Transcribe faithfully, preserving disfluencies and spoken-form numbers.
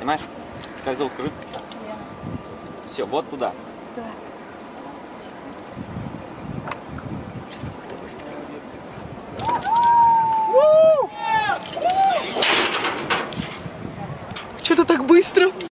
Понимаешь? Как зовут, скажи? Лена. Все, вот туда. Да.